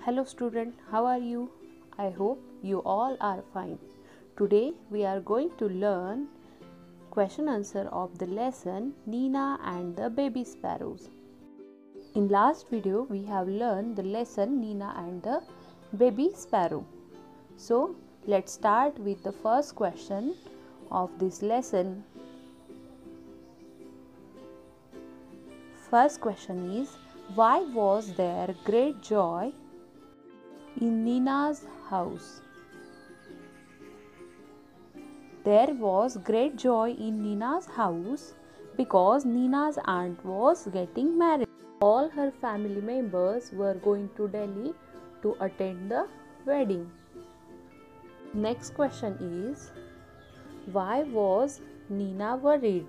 Hello student, how are you? I hope you all are fine. Today we are going to learn question answer of the lesson Nina and the Baby Sparrows. In last video we have learned the lesson Nina and the Baby Sparrow. So let's start with the first question of this lesson. First question is, why was there great joy in Nina's house? There was great joy in Nina's house because Nina's aunt was getting married. All her family members were going to Delhi to attend the wedding. Next question is, why was Nina worried?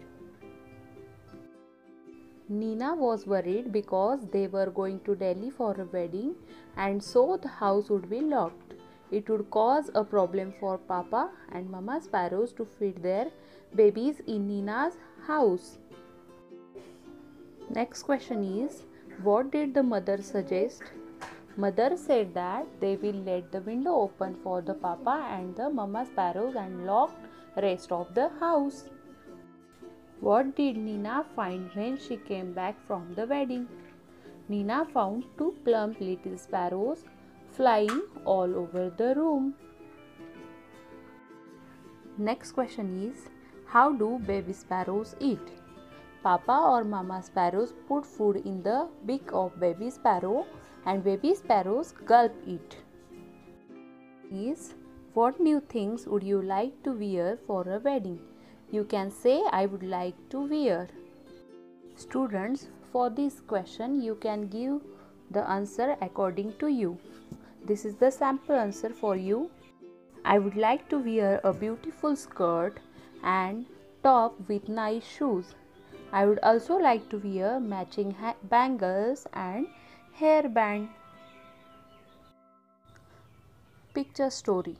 Nina was worried because they were going to Delhi for a wedding and so the house would be locked. It would cause a problem for Papa and Mama sparrows to feed their babies in Nina's house. Next question is, what did the mother suggest? Mother said that they will let the window open for the Papa and the Mama sparrows and lock rest of the house. What did Nina find when she came back from the wedding? Nina found two plump little sparrows flying all over the room. Next question is, how do baby sparrows eat? Papa or Mama sparrows put food in the beak of baby sparrow and baby sparrows gulp it. Is, what new things would you like to wear for a wedding? You can say, I would like to wear. Students, for this question you can give the answer according to you. This is the sample answer for you. I would like to wear a beautiful skirt and top with nice shoes. I would also like to wear matching bangles and hairband. Picture story.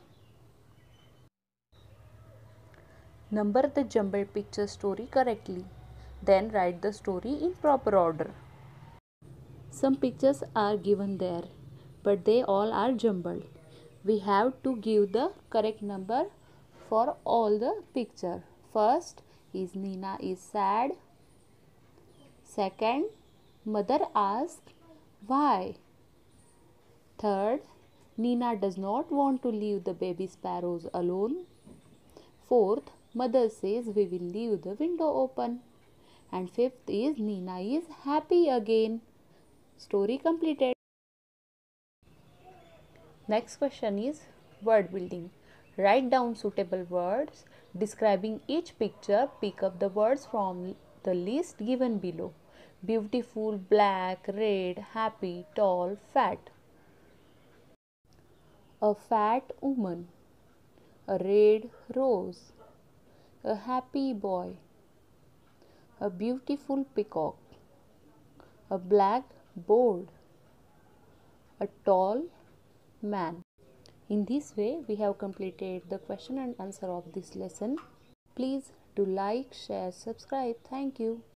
Number the jumbled picture story correctly. Then write the story in proper order. Some pictures are given there, but they all are jumbled. We have to give the correct number for all the picture. First is Nina is sad. Second, mother asks why. Third, Nina does not want to leave the baby sparrows alone. Fourth, mother says we will leave the window open. And fifth is Nina is happy again. Story completed. Next question is word building. Write down suitable words describing each picture. Pick up the words from the list given below. Beautiful, black, red, happy, tall, fat. A fat woman. A red rose. A happy boy. A beautiful peacock. A black board. A tall man. In this way, we have completed the question and answer of this lesson. Please do like, share, subscribe. Thank you.